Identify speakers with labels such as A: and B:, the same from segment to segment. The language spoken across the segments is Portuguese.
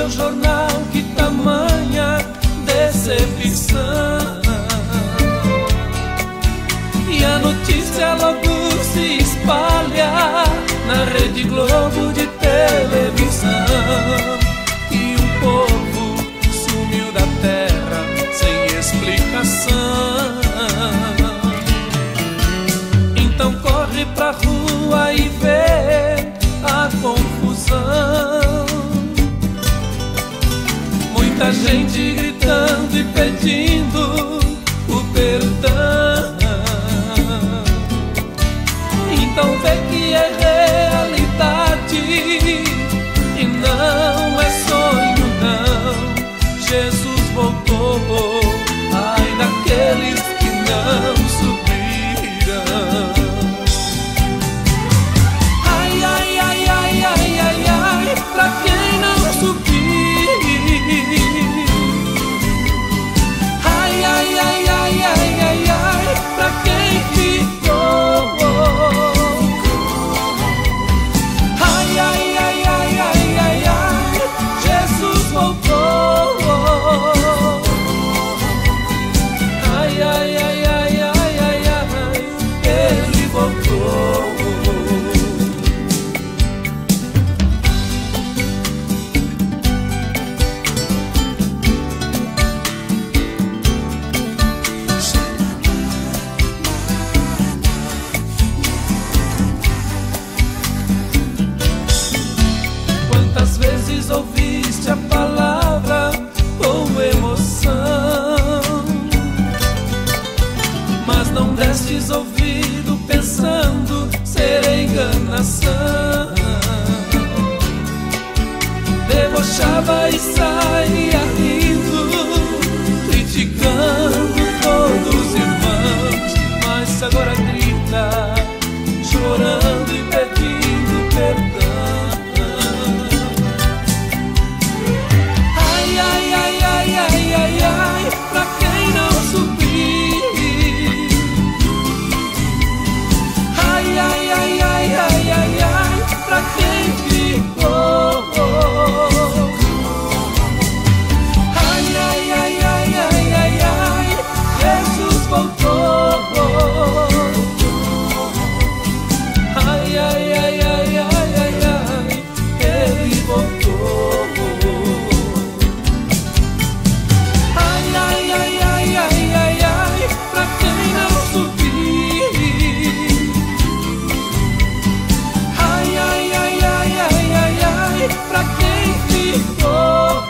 A: jornal, que tamanha decepção. E a notícia logo se espalha na Rede Globo de televisão. E um povo sumiu da terra sem explicação. Então corre pra rua e vê a confusão. Muita gente gritando e pedindo o perdão. Então vê que é realidade e não é sonho não. Jesus voltou, ai daqueles que não subiram. Ai, ai, ai, ai, ai, ai, ai, pra quem não subiu. Ai, ai, ai, ai, ai, ai, ai, pra quem ficou. Ai, ai, ai, ai, ai, ai, ai, Jesus voltou. Ai, ai, ai, ai, ai, ai, ai, Ele voltou. Quantas vezes ouviste a palavra com emoção, mas não destes ouvido pensando ser enganação. Debochava e saía rindo, criticando todos os irmãos, mas agora grita, chorando e pedindo perdão. Ai, ai, ai, ai, ai, ai, ai, pra quem não subiu. Ai, ai, ai, ai, ai, ai, ai, pra quem ficou. Ai, ai, ai, ai, ai, ai, ai, Jesus voltou. Ai, ai, ai, ai, ai, ai, ai, Ele voltou. Ai, ai, ai, ai, ai, ai, ai, pra quem não subiu. Ai, ai, ai, ai, ai, ai, ai, pra quem ficou.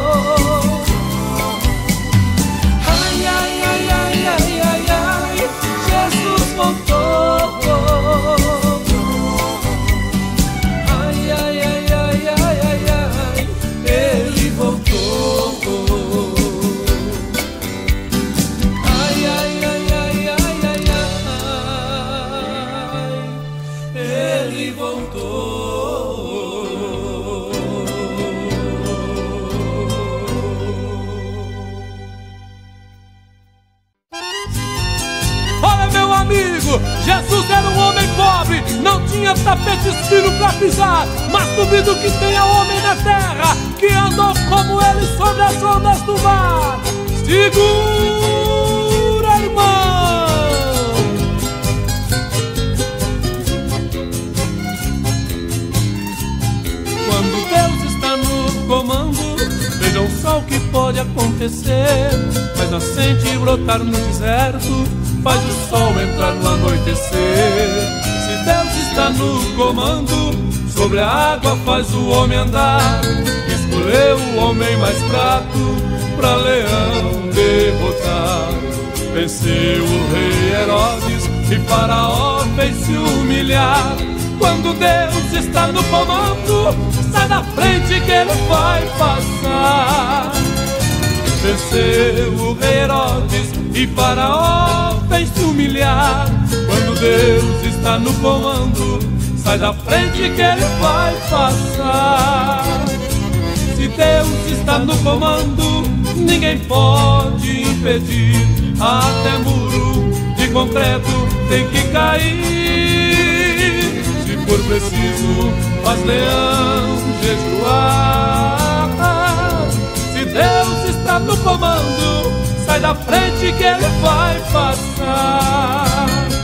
A: Ai, ai, ai, ai, ai, ai, ai, Jesus voltou. Ai, ai, ai, ai, ai, ai, ai, Ele voltou. Ai, ai, ai, ai, ai, ai, ai, Ele voltou.
B: Olha, meu amigo, Jesus era um homem pobre, não tinha tapetes finos pra pisar, mas duvido que tenha homem na terra que andou como ele sobre as ondas do mar. Segura, irmão!
A: Quando Deus está no comando, vejam só o que pode acontecer. Faz nascente brotar no deserto, faz o sol entrar no anoitecer. Se Deus está no comando, sobre a água faz o homem andar. Escolheu o homem mais fraco pra leão derrotar. Venceu o rei Herodes e Faraó fez se humilhar. Quando Deus está no comando, sai da frente que Ele vai passar. Venceu o rei Herodes e Faraó fez se humilhar. Quando Deus está no comando, sai da frente que Ele vai passar. Se Deus está no comando, ninguém pode impedir. Até muro de concreto tem que cair. Se for preciso, faz leão jejuar. está no comando, sai da frente que ele vai passar.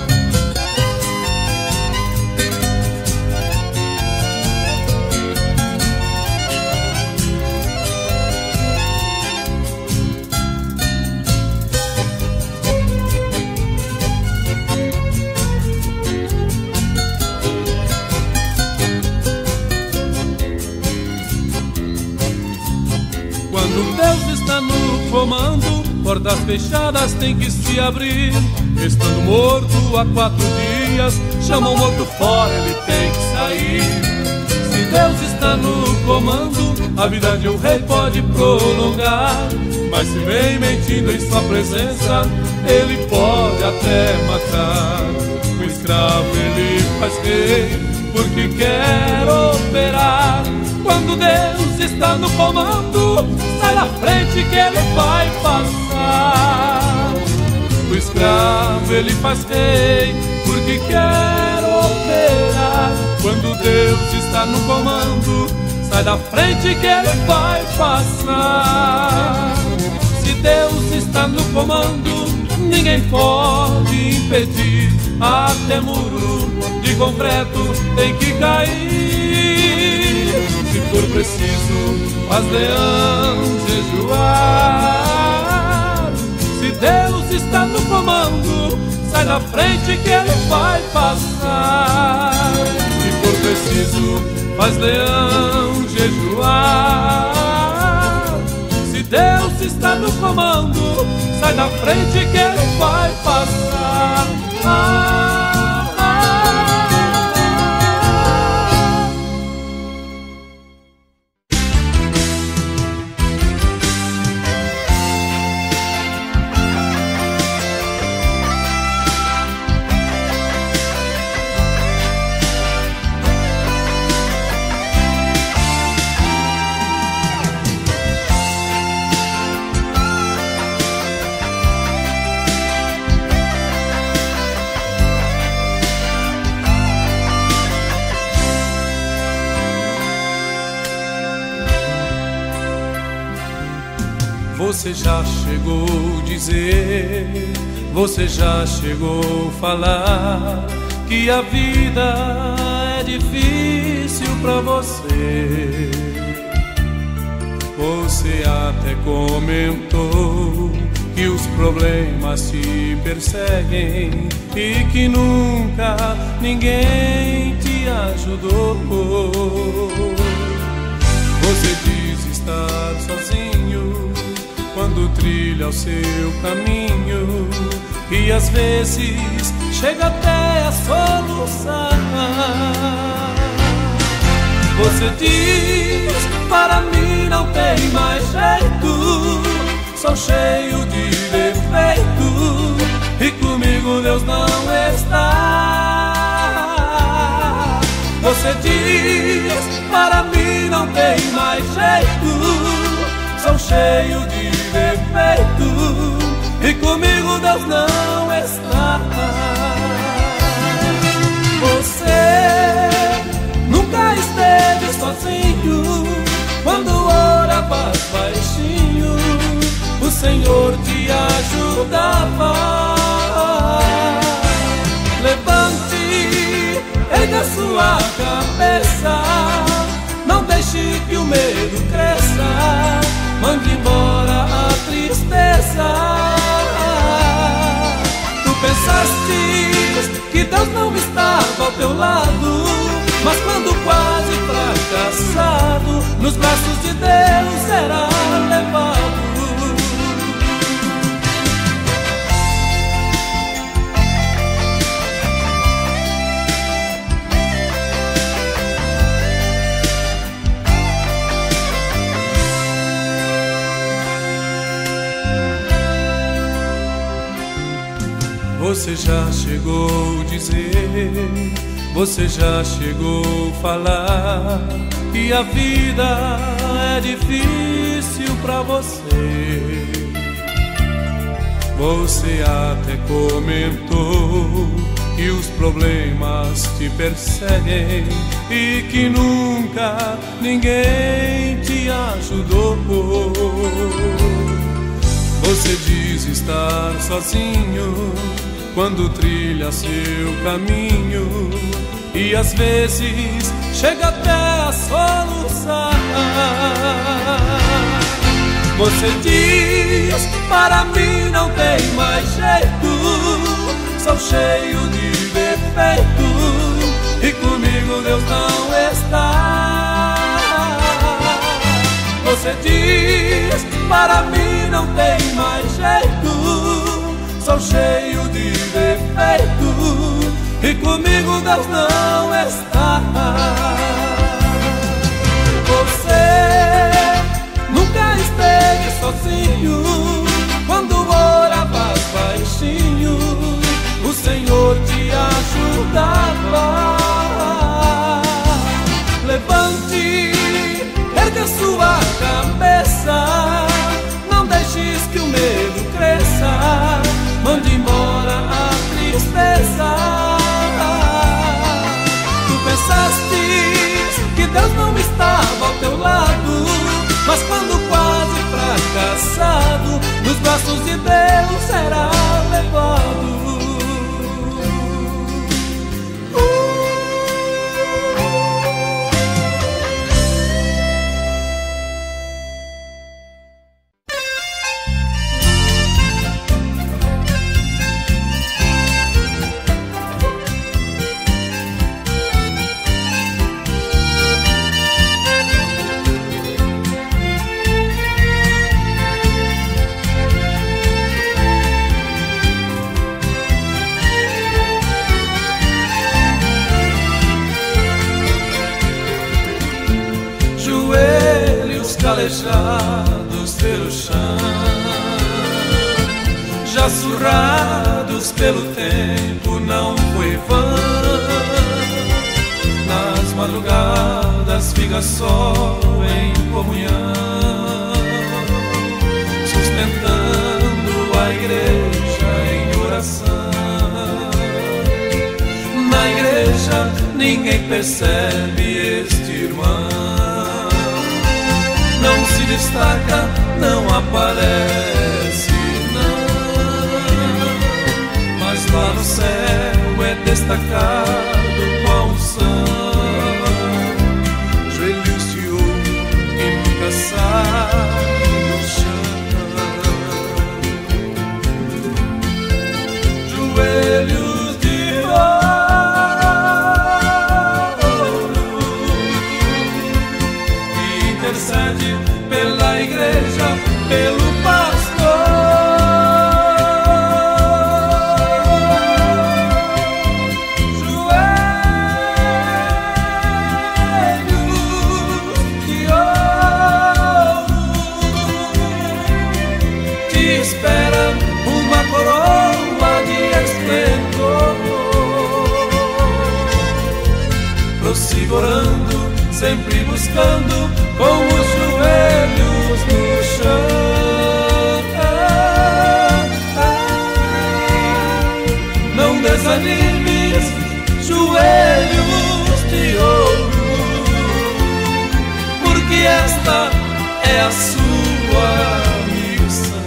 A: Quando Deus está no comando, portas fechadas tem que se abrir. Estando morto há 4 dias, chama o morto fora, ele tem que sair. Se Deus está no comando, a vida de um rei pode prolongar. Mas se vem mentindo em sua presença, ele pode até matar. O escravo ele faz rei, porque quer operar. Quando Deus está no comando, sai da frente que ele vai passar. O escravo ele faz rei, porque quer operar. Quando Deus está no comando, sai da frente que ele vai passar. Se Deus está no comando, ninguém pode impedir. Até muro de concreto tem que cair. Se for preciso, faz leão jejuar. Se Deus está no comando, sai da frente que ele vai passar. Se for preciso, faz leão jejuar. Se Deus está no comando, sai da frente que ele vai passar. Você já chegou a dizer, você já chegou a falar que a vida é difícil pra você. Você até comentou que os problemas te perseguem e que nunca ninguém te ajudou. Você diz estar sozinho quando trilha o seu caminho, e às vezes chega até a solução. Você diz, para mim não tem mais jeito, sou cheio de defeito, e comigo Deus não está. Você diz, para mim não tem mais jeito, sou cheio de defeito, e comigo Deus não está. Você nunca esteve sozinho, quando orava baixinho, o Senhor te ajudava. Levante, erga sua cabeça, não deixe que o medo cresça, mande embora a tristeza. Tu pensaste que Deus não estava ao teu lado, mas quando quase fracassado, nos braços de Deus será levado. Você já chegou a dizer, você já chegou a falar que a vida é difícil pra você. Você até comentou que os problemas te perseguem e que nunca ninguém te ajudou. Você diz estar sozinho quando trilha seu caminho, e às vezes chega até a soluçar. Você diz, para mim não tem mais jeito, sou cheio de defeito e comigo Deus não está. Você diz, para mim não tem mais jeito, sou cheio de defeito e comigo Deus não está. Você nunca esteve sozinho quando oravas baixinho, o Senhor te ajudava. Levante, erga sua cabeça, não deixes que o medo cresça, mande embora a tristeza. Tu pensaste que Deus não estava ao teu lado, mas quando quase fracassado, nos braços de Deus será levado. Calejados pelo chão, já surrados pelo tempo, não foi vã. Nas madrugadas fica só em comunhão, sustentando a igreja em oração. Na igreja ninguém percebe este irmão, não se destaca, não aparece, não. Mas lá no céu é destacado com a unção. Joelhos de ouro que nunca sai do chão. Joelhos de ouro que intercede pela igreja, pelo pastor. Joelhos de ouro te espera uma coroa de esplendor. Prossiga orando, sempre buscando com os joelhos no chão. Não desanimes, joelhos de ouro, porque esta é a sua missão.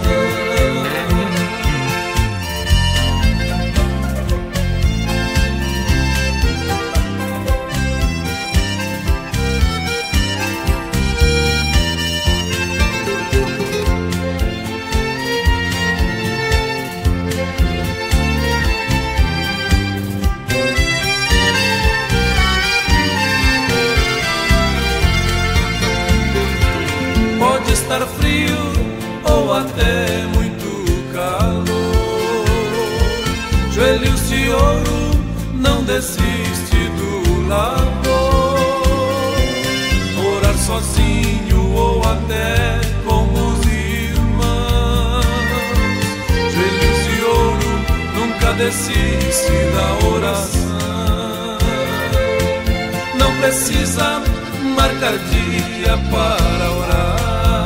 A: Pode estar frio ou até muito calor, joelhos de ouro não desiste do labor. Orar sozinho ou até com os irmãos, joelhos de ouro nunca desiste da oração. Não precisa marcar dia para orar,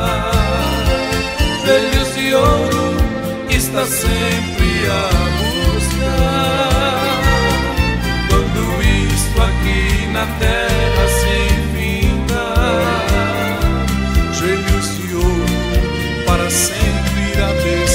A: joelhos de ouro está sempre a buscar. Quando isto aqui na terra se findar, joelhos de ouro para sempre irá descer.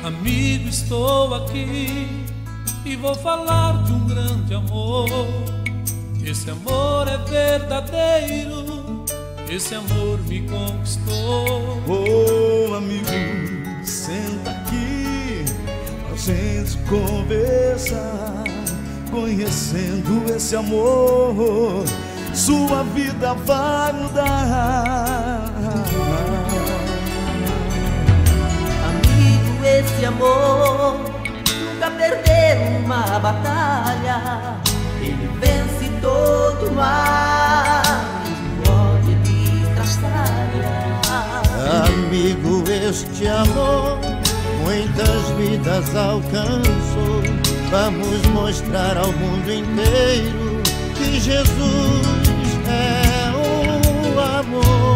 A: Amigo, estou aqui e vou falar de um grande amor. Esse amor é verdadeiro, esse amor me conquistou.
C: Oh, amigo, senta aqui pra gente conversar. Conhecendo esse amor, sua vida vai mudar.
D: Amigo, esse amor nunca perdeu uma batalha. Ele vence todo mal, o ódio ele estraçalha.
E: Amigo, este amor muitas vidas alcançou. Vamos mostrar ao mundo inteiro que Jesus é o amor.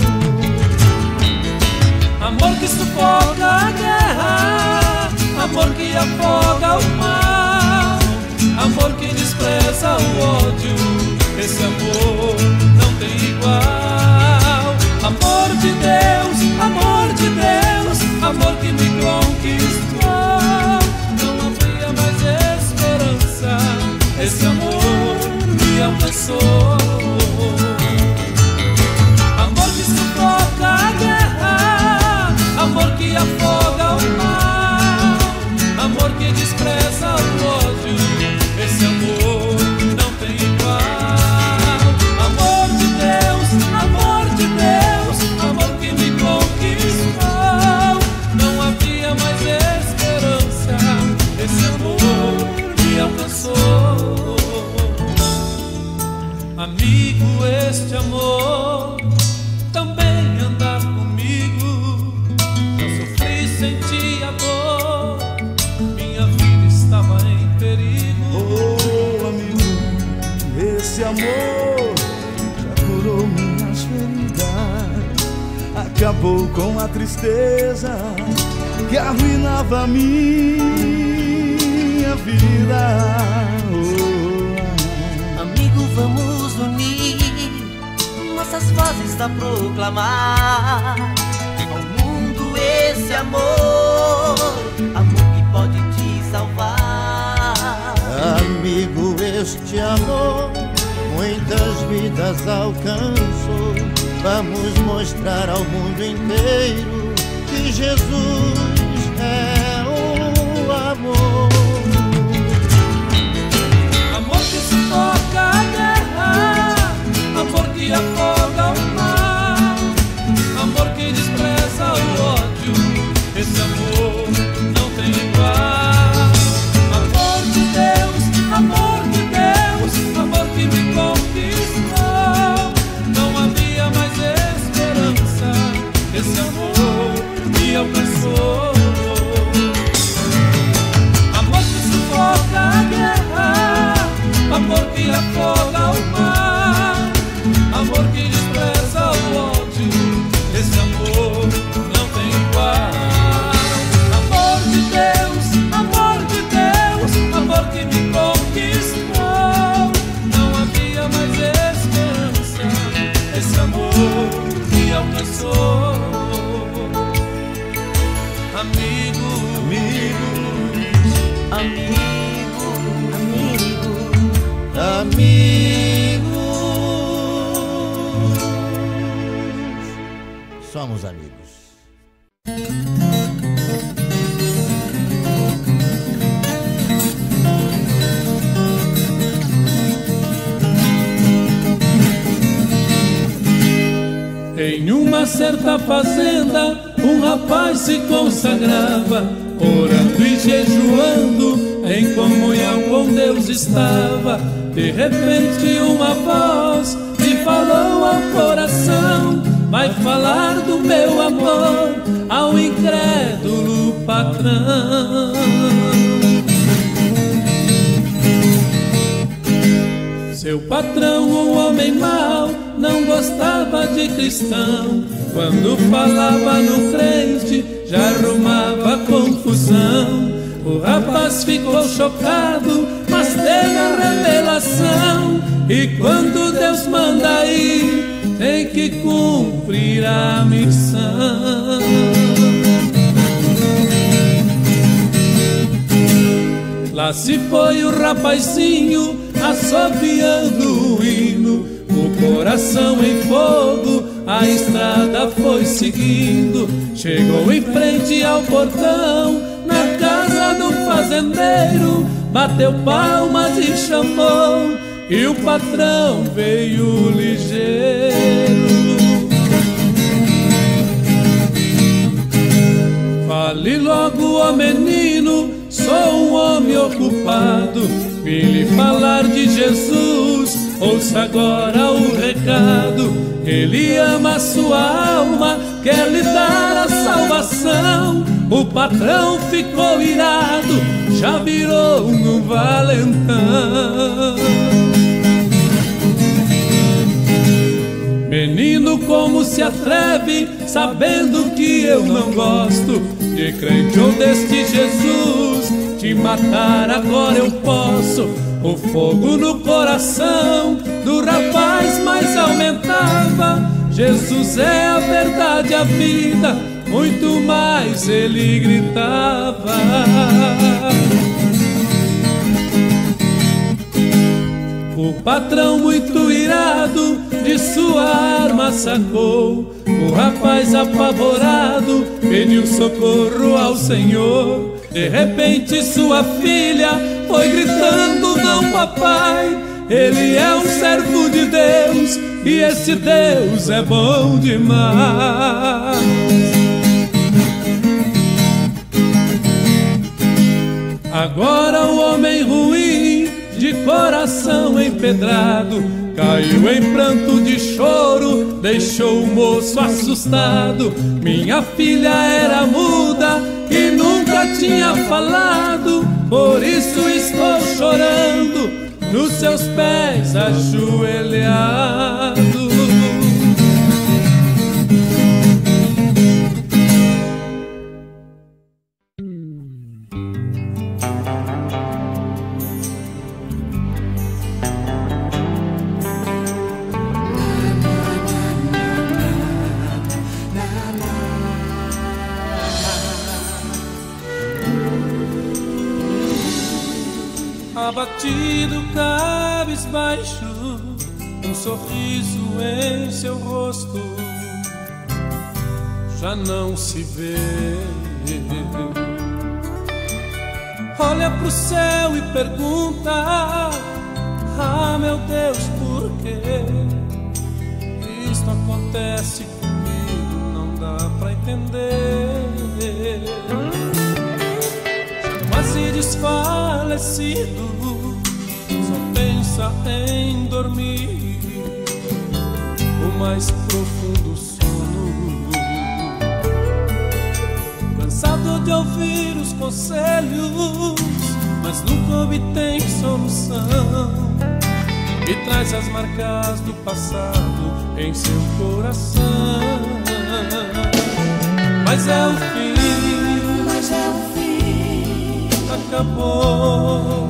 A: Amor que sufoca a guerra, amor que afoga o mal, amor que despreza o ódio, esse amor não tem igual. Amor de Deus, amor de Deus, amor que me conquistou. Não havia mais esperança, esse amor me alcançou. Amor que sufoca a guerra, amor que afoga o mal, amor que despreza o ódio, esse amor não tem igual. Amor de Deus, amor de Deus, amor que me conquistou. Não havia mais esperança, esse amor me alcançou. Amigo, este amor também andar comigo. Eu sofri, senti a dor, minha vida estava em perigo.
C: Oh, amigo, esse amor já curou minhas feridas, acabou com a tristeza que arruinava a minha vida. Oh.
D: Amigo, vamos unir nossas vozes a proclamar ao mundo esse amor, amor que pode te salvar.
E: Amigo, este amor muitas vidas alcançou. Vamos mostrar ao mundo inteiro que Jesus é o amor.
A: Amor que sufoca a guerra, amor que afoga o mal, amor que despreza o ódio, esse amor não tem igual. Amor de Deus, amor de Deus, amor que me conquistou. Não havia mais esperança, esse amor me alcançou. Amor que sufoca a guerra, amor que afoga o mal, amor que despreza o ódio, esse amor não tem igual. Amor de Deus, amor de Deus, amor que me conquistou. Não havia mais esperança, esse amor me alcançou. Amigo,
D: Amigo, amigo,
E: amigos, somos amigos.
A: em uma certa fazenda, um rapaz se consagrava, orando e jejuando, em comunhão com Deus estava. De repente uma voz lhe falou ao coração: vai falar do meu amor ao incrédulo patrão. Seu patrão, um homem mau, não gostava de cristão. Quando falava no crente, já arrumava confusão. O rapaz ficou chocado, mas teve a revelação. E quando Deus manda ir, tem que cumprir a missão. Lá se foi o rapazinho assobiando o hino, o coração em fogo, a estrada foi seguindo. Chegou em frente ao portão, na casa do fazendeiro, bateu palmas e chamou, e o patrão veio ligeiro. Fale logo, ó menino, sou um homem ocupado, vim lhe falar de Jesus, ouça agora o recado. Ele ama a sua alma, quer lhe dar a salvação. O patrão ficou irado, já virou um valentão. Menino, como se atreve, sabendo que eu não gosto de crente ou deste Jesus? Te matar agora eu posso. O fogo no coração do rapaz mais aumentava. Jesus é a verdade, a vida, muito mais ele gritava. O patrão, muito irado, de sua arma sacou. O rapaz apavorado pediu socorro ao Senhor. De repente sua filha foi gritando: não, papai, ele é um servo de Deus, e esse Deus é bom demais. Agora o homem ruim, de coração empedrado, caiu em pranto de choro, deixou o moço assustado. Minha filha era muda e nunca tinha falado, por isso estou chorando nos seus pés ajoelhado. Abatido, cabisbaixo, um sorriso em seu rosto já não se vê. Olha pro céu e pergunta: ah, meu Deus, por que isto acontece comigo? Não dá pra entender. Quase desfalecido, só pensa em dormir, o mais profundo sono. Cansado de ouvir os conselhos, mas nunca obtém solução, e traz as marcas do passado em seu coração. Mas é o fim, acabou.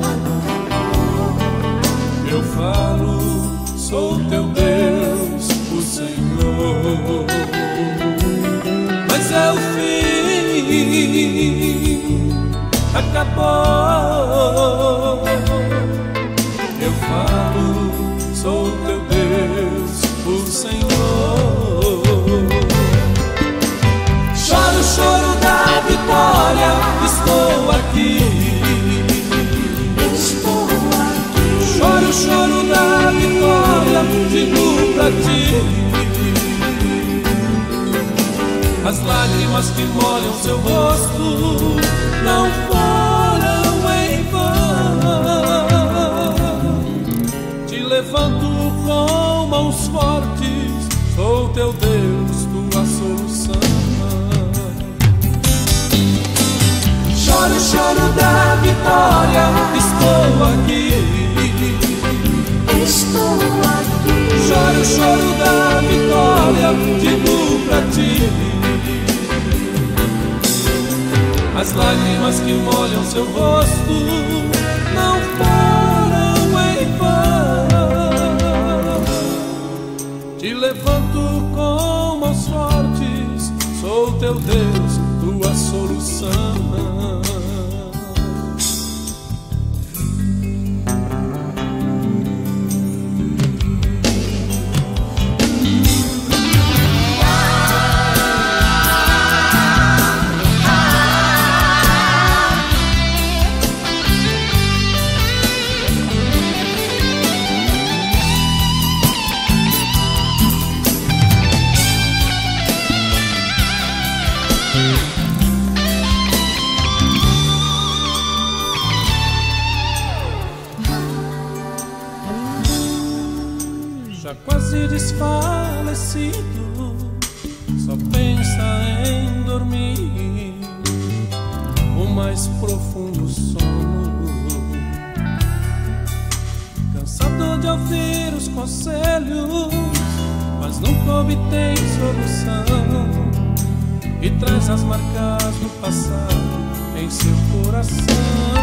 A: Eu falo, sou teu Deus, o Senhor. Mas é o fim, acabou. Eu falo, sou teu Deus, o Senhor. Choro o choro da vitória, estou aqui. Choro o choro da vitória, digo pra ti. As lágrimas que molham seu rosto não foram em vão. Te levanto com mãos fortes, sou teu Deus, tua solução. Choro o choro da vitória, estou aqui.
F: Estou aqui.
A: Choro o choro da vitória, digo pra ti. As lágrimas que molham seu rosto não foram em vão. Te levanto com mãos fortes, sou teu Deus, tua solução. desfalecido só pensa em dormir, o mais profundo sono, cansado de ouvir os conselhos, mas nunca obtém solução, e traz as marcas do passado em seu coração.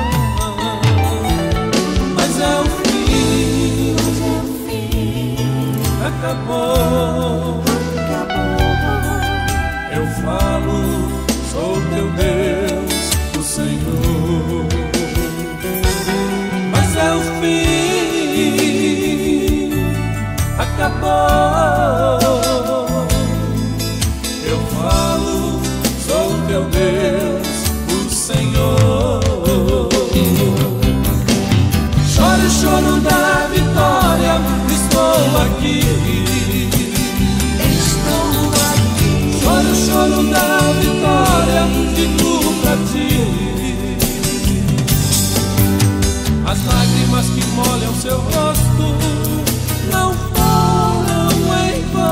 A: Mas é o fim, acabou. Eu falo, sou teu Deus, o Senhor. Mas é o fim, acabou. Eu falo, sou teu Deus, o Senhor. Choro o choro da vitória, estou aqui. Choro o choro da vitória, digo pra ti. As lágrimas que molham seu rosto não foram em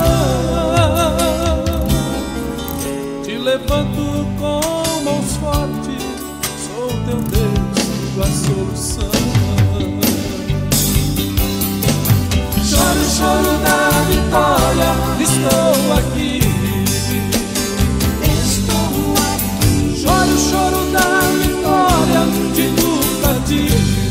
A: vão. Te levanto com mãos fortes, sou teu Deus, a solução. Choro o choro da vitória, estou aqui. Choro o choro da vitória, digo pra ti.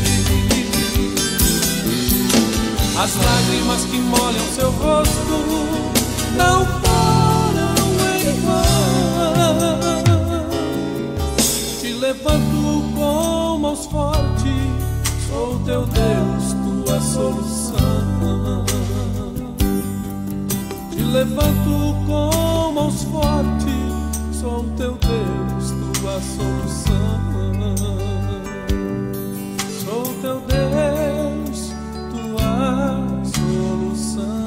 A: As lágrimas que molham seu rosto não foram em vão. Te levanto com mãos fortes, sou teu Deus, tua solução. Te levanto com mãos fortes, sou teu Deus, tua solução. Sou teu Deus, tua solução.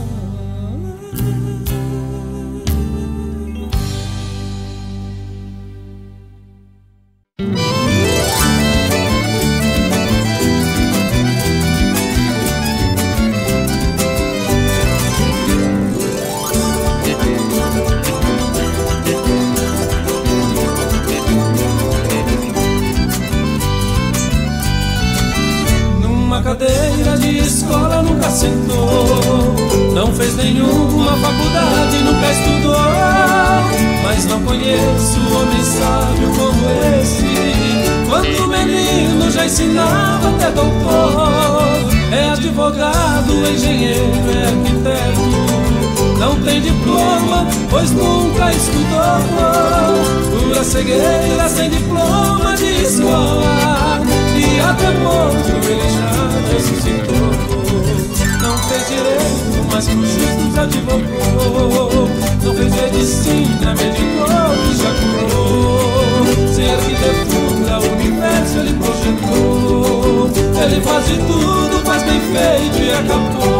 A: Cadeira de escola nunca sentou, não fez nenhuma faculdade, nunca estudou, mas não conheço homem sábio como esse. Quanto menino já ensinava até doutor, é advogado, engenheiro, é arquiteto, não tem diploma, pois nunca estudou. Pura cegueira, sem diploma de escola, e até morto ele já ressuscitou. Não fez direito, mas por justos advogou. Não fez medicina, medicou e já curou. Sem arquitetura, o universo ele projetou. Ele faz de tudo, faz bem feito e acabou.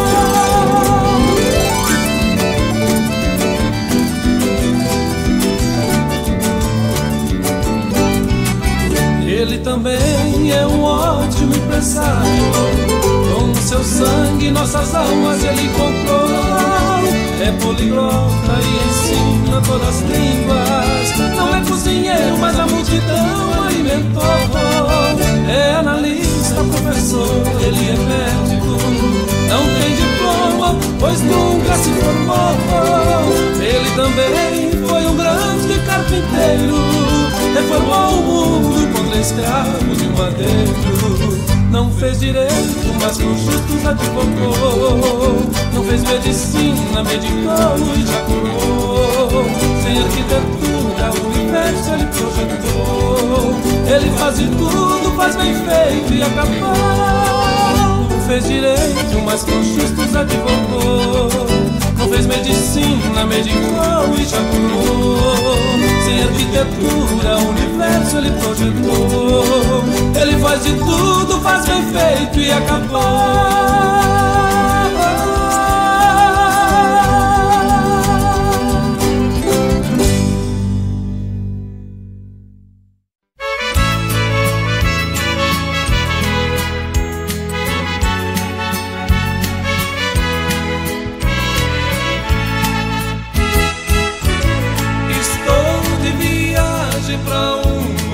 A: Ele também é um ótimo empresário, com seu sangue nossas almas ele comprou. É poliglota e ensina todas as línguas. Não é cozinheiro, mas a multidão alimentou. É analista, professor, ele é médico. Não tem diploma, pois nunca se formou. Ele também foi um grande carpinteiro, reformou o mundo contra escravos de madeiro. Não fez direito, mas com justos advogou. Não fez medicina, medicou e já curou. Sem arquitetura, o universo ele projetou. Ele faz de tudo, faz bem feito e acabou. Não fez direito, mas com justos advogou. Não fez medicina, medicou e já curou. Sem arquitetura, o universo ele projetou. Ele faz de tudo, faz bem feito e acabou.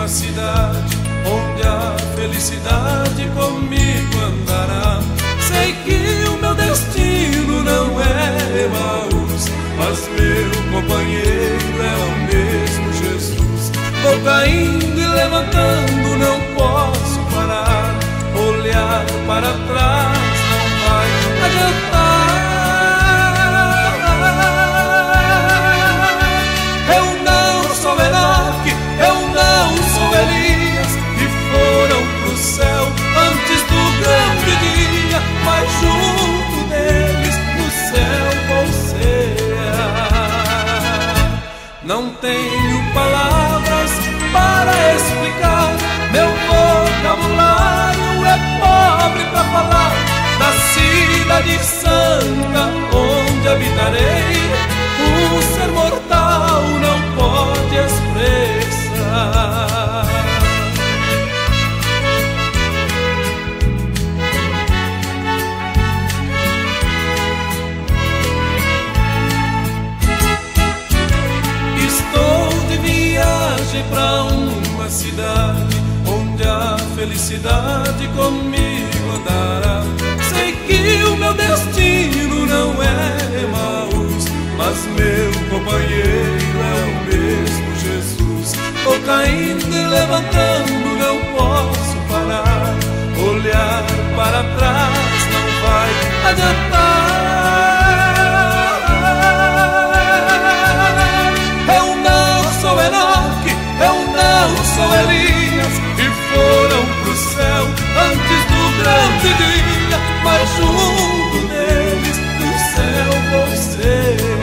A: uma cidade onde a felicidade comigo andará. Sei que o meu destino não é Emaús, mas meu companheiro é o mesmo Jesus. Vou caindo e levantando, não posso parar. Olhar para trás não vai adiantar. Eu não sou Enoque, eu não sou Elias, que foram pro céu antes do grande dia, mas junto deles no céu vou ser. Não tenho palavras para explicar, meu vocabulário é pobre para falar da cidade santa onde habitarei. Um ser mortal não pode expressar. Estou de viagem pra uma cidade onde a felicidade comigo andará. Sei que o meu destino não é Emaús, mas meu companheiro é o mesmo Jesus. Vou caindo e levantando, não posso parar. Olhar para trás não vai adiantar. Eu não sou Enoque, eu não sou Elias, que foram pro céu antes do grande dia, mas junto deles no céu vou ser.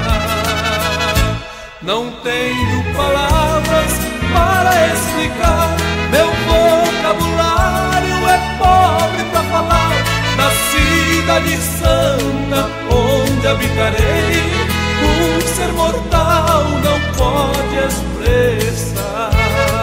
A: Não tenho palavras para explicar, meu vocabulário é pobre para falar da cidade santa onde habitarei. Um ser mortal não pode expressar.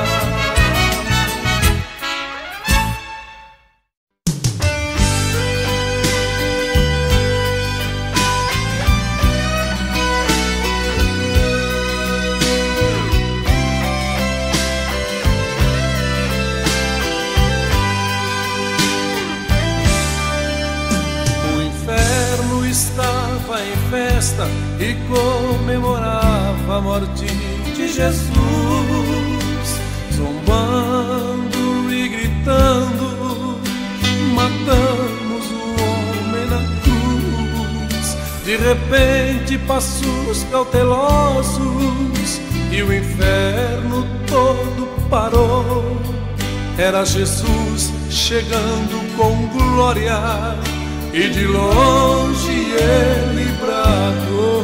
A: E comemorava a morte de Jesus, zombando e gritando, matamos o homem na cruz. De repente passos cautelosos e o inferno todo parou. Era Jesus chegando com glória e de longe ele bradou: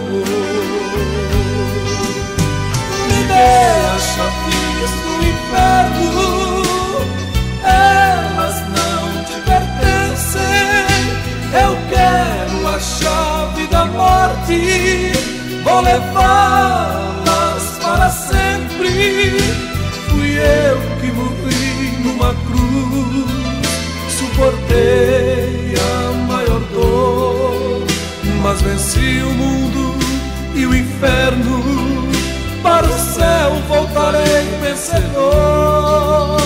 A: me dê as chaves do inferno, elas não te pertencem. Eu quero a chave da morte, vou levá-las para sempre. Fui eu que morri numa cruz, suportei a maior dor, mas venci o mundo e o inferno. Para o céu voltarei vencedor.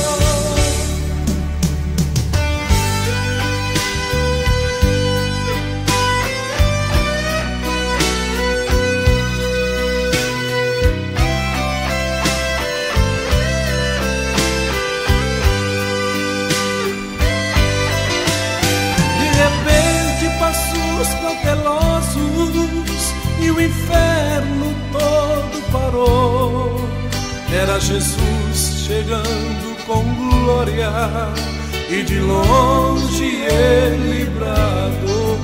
A: Cautelosos e o inferno todo parou. Era Jesus chegando com glória e de longe ele bradou: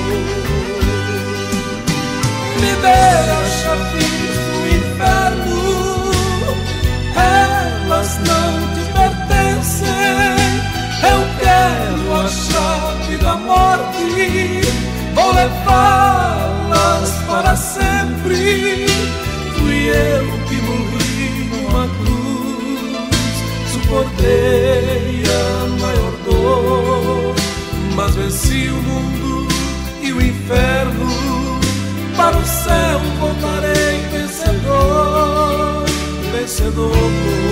A: me dê as chaves do inferno, elas não te pertencem. Eu quero a chave da morte, vou levá-las para sempre. Fui eu que morri numa cruz, suportei a maior dor, mas venci o mundo e o inferno. Para o céu voltarei vencedor, vencedor.